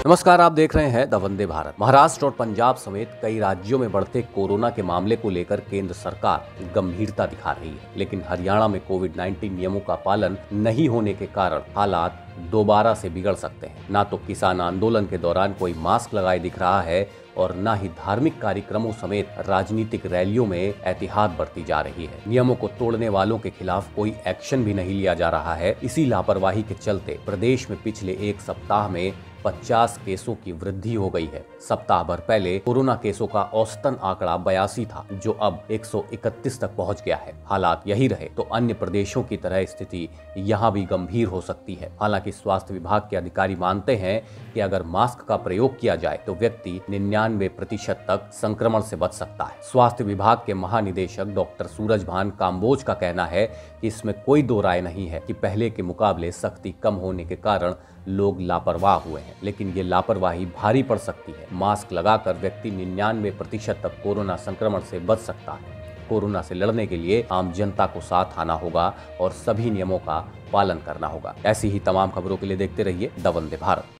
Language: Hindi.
नमस्कार, आप देख रहे हैं द वंदे भारत। महाराष्ट्र और पंजाब समेत कई राज्यों में बढ़ते कोरोना के मामले को लेकर केंद्र सरकार गंभीरता दिखा रही है, लेकिन हरियाणा में कोविड-19 नियमों का पालन नहीं होने के कारण हालात दोबारा से बिगड़ सकते हैं। ना तो किसान आंदोलन के दौरान कोई मास्क लगाए दिख रहा है और न ही धार्मिक कार्यक्रमों समेत राजनीतिक रैलियों में एहतियात बरती जा रही है। नियमों को तोड़ने वालों के खिलाफ कोई एक्शन भी नहीं लिया जा रहा है। इसी लापरवाही के चलते प्रदेश में पिछले एक सप्ताह में 50 केसों की वृद्धि हो गई है। सप्ताह भर पहले कोरोना केसों का औसतन आंकड़ा 82 था, जो अब 131 तक पहुंच गया है। हालात यही रहे तो अन्य प्रदेशों की तरह स्थिति यहां भी गंभीर हो सकती है। हालांकि स्वास्थ्य विभाग के अधिकारी मानते हैं कि अगर मास्क का प्रयोग किया जाए तो व्यक्ति 99% तक संक्रमण से बच सकता है। स्वास्थ्य विभाग के महानिदेशक डॉक्टर सूरजभान काम्बोज का कहना है कि इसमें कोई दो राय नहीं है कि पहले के मुकाबले सख्ती कम होने के कारण लोग लापरवाह हुए हैं, लेकिन ये लापरवाही भारी पड़ सकती है। मास्क लगाकर व्यक्ति 99% तक कोरोना संक्रमण से बच सकता है। कोरोना से लड़ने के लिए आम जनता को साथ आना होगा और सभी नियमों का पालन करना होगा। ऐसी ही तमाम खबरों के लिए देखते रहिए द वंदे भारत।